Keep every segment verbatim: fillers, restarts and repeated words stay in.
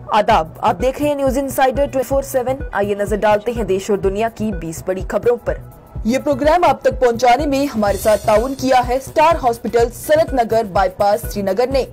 आदाब, आप देख रहे हैं News Insider twenty four seven. आइए नजर डालते हैं देश और दुनिया की बीस बड़ी खबरों पर। ये प्रोग्राम आप तक पहुंचाने में हमारे साथ ताउन किया है Star Hospital Sanat Nagar bypass Srinagar ने।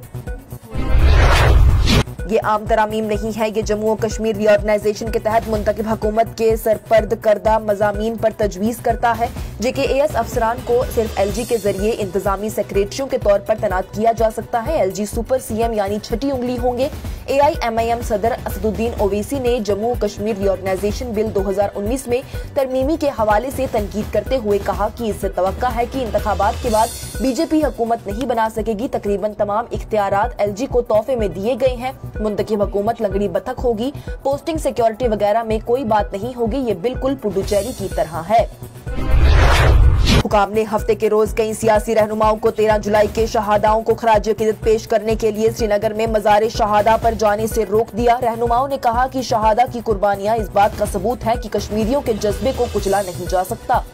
ये आम तरामीम नहीं है, ये जम्मू और कश्मीर रीऑर्गेनाइजेशन के तहत मुंतखब हुकूमत के सरपर्द करदा मज़ामीन पर तजवीज़ करता है। जेकेएएस अफसरान को सिर्फ एलजी के जरिए इंतजामी सेक्रेटरियों के तौर पर तैनात किया जा सकता है। एलजी सुपर सीएम यानी छठी उंगली होंगे। एआईएमआईएम सदर असदुद्दीन ओवैसी ने जम्मू और कश्मीर रीऑर्गेनाइजेशन बिल दो हजार उन्नीस में तरमीमी के हवाले से तनकीद करते हुए कहा कि इससे तवक्का है कि इंतखाबात के बाद बीजेपी हुकूमत नहीं बना सकेगी। तकरीबन तमाम इख्तियारात एलजी को तोहफे में दिए गए हैं। मुंतखब हुकूमत लंगड़ी बतख होगी, पोस्टिंग सिक्योरिटी वगैरह में कोई बात नहीं होगी। ये बिल्कुल पुडुचेरी की तरह है। हुकाम ने हफ्ते के रोज कई सियासी रहनुमाओं को तेरह जुलाई के शहादाओं को खराज अकीदत पेश करने के लिए श्रीनगर में मज़ार शहादा पर जाने से रोक दिया। रहनुमाओं ने कहा कि शहादा की कुर्बानियां इस बात का सबूत है कि कश्मीरियों के जज्बे को कुचला नहीं जा सकता।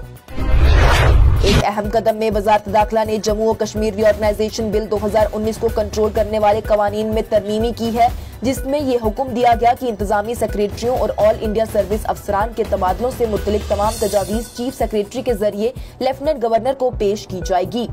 एक अहम कदम में वजारत दाखिला ने जम्मू और कश्मीर रीऑर्गेनाइजेशन बिल दो हजार उन्नीस को कंट्रोल करने वाले कवानीन में तरमीमी की है, जिसमें ये हुक्म दिया गया कि इंतजामी सेक्रेटरियों और ऑल इंडिया सर्विस अफसरान के तबादलों से मुतल्लिक तमाम तजावीज चीफ सेक्रेटरी के जरिए लेफ्टिनेंट गवर्नर को पेश की जाएगी।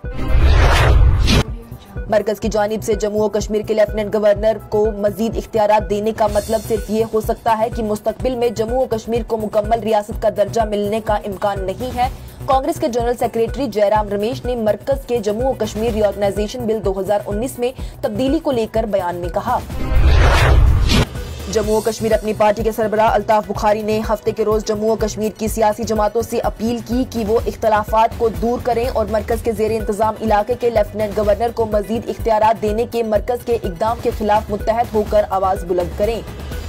मरकज की जानिब से जम्मू और कश्मीर के लेफ्टिनेंट गवर्नर को मजीद इख्तियारात देने का मतलब सिर्फ ये हो सकता है कि मुस्तकबिल में जम्मू और कश्मीर को मुकम्मल रियासत का दर्जा मिलने का इम्कान नहीं है। कांग्रेस के जनरल सेक्रेटरी जयराम रमेश ने मरकज के जम्मू और कश्मीर रीऑर्गेनाइजेशन बिल दो हजार उन्नीस में तब्दीली को लेकर बयान में कहा। जम्मू और कश्मीर अपनी पार्टी के सरबराह अल्ताफ बुखारी ने हफ्ते के रोज जम्मू और कश्मीर की सियासी जमातों से अपील की कि वो इख्तलाफात को दूर करें और मरकज के जेर इंतजाम इलाके के लेफ्टिनेंट गवर्नर को मजीद इख्तियारात देने के मरकज के इकदाम के खिलाफ मुत्तहद होकर आवाज बुलंद करें।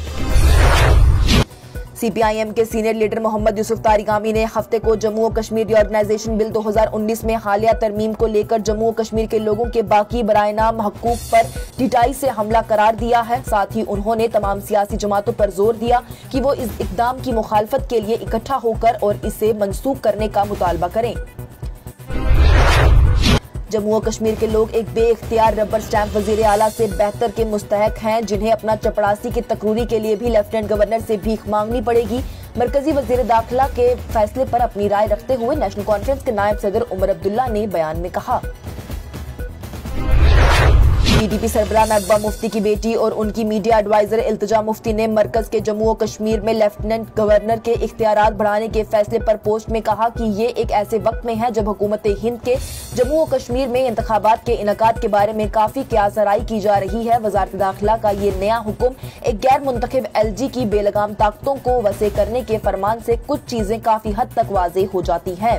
सीपीआईएम के सीनियर लीडर मोहम्मद यूसुफ तारिगामी ने हफ्ते को जम्मू और कश्मीर रीऑर्गेनाइजेशन बिल दो हजार उन्नीस में हालिया तरमीम को लेकर जम्मू और कश्मीर के लोगों के बाकी बराएनाम हकूक पर ढिठाई से हमला करार दिया है। साथ ही उन्होंने तमाम सियासी जमातों पर जोर दिया कि वो इस इकदाम की मुखालफत के लिए इकट्ठा होकर और इसे मनसूख करने का मुतालबा करें। जम्मू और कश्मीर के लोग एक बेइख्तियार रबर स्टैंप वजीर आला से बेहतर के मुस्तहक हैं, जिन्हें अपना चपड़ासी की तकरूरी के लिए भी लेफ्टिनेंट गवर्नर से भीख मांगनी पड़ेगी। मरकजी वजीर दाखिला के फैसले पर अपनी राय रखते हुए नेशनल कॉन्फ्रेंस के नायब सदर उमर अब्दुल्ला ने बयान में कहा। पीडीपी सरबराह महबूबा मुफ्ती की बेटी और उनकी मीडिया एडवाइजर इल्तिजा मुफ्ती ने मरकज के जम्मू और कश्मीर में लेफ्टिनेंट गवर्नर के इख्तियारात बढ़ाने के फैसले पर पोस्ट में कहा कि ये एक ऐसे वक्त में है जब हुकूमत हिंद के जम्मू और कश्मीर में इंतखाबात के इनकाद के बारे में काफी क्यासराई की जा रही है। वजारत दाखिला का ये नया हुक्म एक गैर मुंतखब एलजी की बेलगाम ताकतों को वसे करने के फरमान से कुछ चीजें काफी हद तक वाज़ेह हो जाती हैं।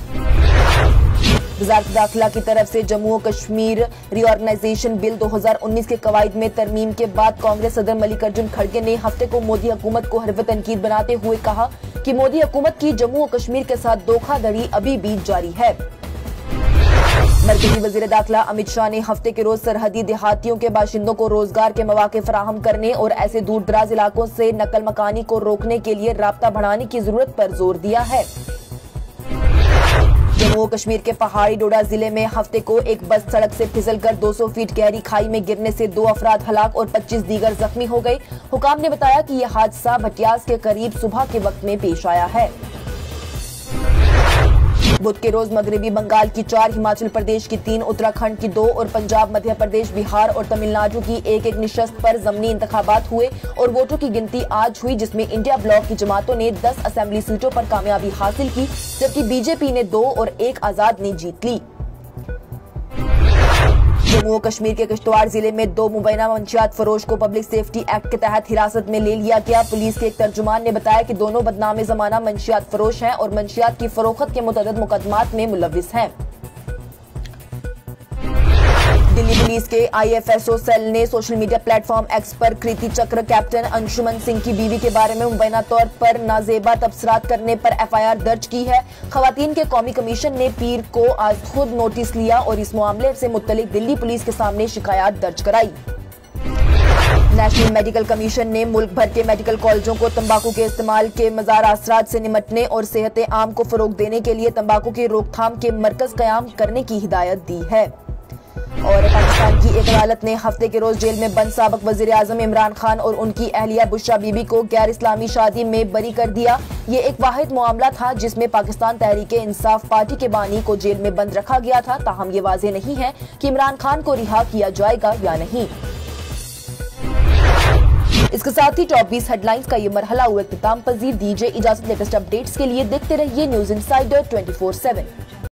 वजारत दाखिला की तरफ से जम्मू और कश्मीर रीऑर्गेनाइजेशन बिल दो हजार उन्नीस के कवायद में तरमीम के बाद कांग्रेस सदर मल्लिकार्जुन खड़गे ने हफ्ते को मोदी हुकूमत को हरफ तनकीद बनाते हुए कहा कि मोदी हुकूमत की जम्मू और कश्मीर के साथ धोखाधड़ी अभी भी जारी है। मरकजी वजीर दाखिला अमित शाह ने हफ्ते के रोज सरहदी देहातियों के बाशिंदों को रोजगार के मौके फराहम करने और ऐसे दूर दराज इलाकों से नकल मकानी को रोकने के लिए राब्ता बढ़ाने की जरूरत पर जोर दिया है। जम्मू और कश्मीर के पहाड़ी डोडा जिले में हफ्ते को एक बस सड़क से फिसलकर दो सौ फीट गहरी खाई में गिरने से दो अफराद हलाक और पच्चीस दीगर जख्मी हो गए। हुकाम ने बताया कि यह हादसा भटियास के करीब सुबह के वक्त में पेश आया है। बुध के रोज मगरबी बंगाल की चार, हिमाचल प्रदेश की तीन, उत्तराखंड की दो और पंजाब, मध्य प्रदेश, बिहार और तमिलनाडु की एक एक निशस्त पर ज़मीनी इंतखाबात हुए और वोटों की गिनती आज हुई, जिसमें इंडिया ब्लॉक की जमातों ने दस असेंबली सीटों पर कामयाबी हासिल की, जबकि बीजेपी ने दो और एक आजाद ने जीत ली। जम्मू और कश्मीर के किश्तवाड़ जिले में दो मुबैना मंशियात फरोश को पब्लिक सेफ्टी एक्ट के तहत हिरासत में ले लिया गया। पुलिस के एक तर्जुमान ने बताया कि दोनों बदनामे जमाना मंशियात फरोश हैं और मंशियात की फरोख्त के मुतअद्दिद मुकदमात में मुलव्विस हैं। दिल्ली पुलिस के आईएफएसओ सेल ने सोशल मीडिया प्लेटफॉर्म एक्स पर कृति चक्र कैप्टन अंशुमन सिंह की बीवी के बारे में मुबैना तौर पर नाजेबा तबसरात करने पर एफआईआर दर्ज की है। खवातीन के कौमी कमीशन ने पीर को आज खुद नोटिस लिया और इस मामले से मुत्तलिक दिल्ली पुलिस के सामने शिकायत दर्ज कराई। नेशनल मेडिकल कमीशन ने मुल्क भर के मेडिकल कॉलेजों को तंबाकू के इस्तेमाल के मज़ार असरात से निमटने और सेहत आम को फरोग देने के लिए तंबाकू की रोकथाम के मरकज कयाम करने की हिदायत दी है। और पाकिस्तान की एक अदालत ने हफ्ते के रोज जेल में बंद साबिक वजीर आजम इमरान खान और उनकी अहलिया बुशरा बीबी को गैर इस्लामी शादी में बरी कर दिया। ये एक वाहिद मामला था जिसमें पाकिस्तान तहरीक इंसाफ पार्टी के बानी को जेल में बंद रखा गया था। ताहम ये वाज़ेह नहीं है कि इमरान खान को रिहा किया जाएगा या नहीं। इसके साथ ही टॉप बीस हेडलाइंस का ये मरहला हुआ इख्तिताम पजीर। दीजिए इजाजत। लेटेस्ट अपडेट्स के लिए देखते रहिए News Insider twenty four seven.